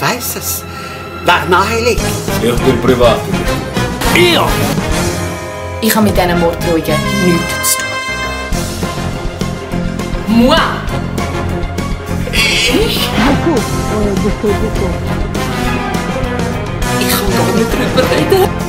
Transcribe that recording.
weiss es. Wer nahe liegt. Ich bin privat. Ihr! Ich habe mit diesen Morddrohungen nichts zu tun. Moi! Ich kann gar nicht drüber reden.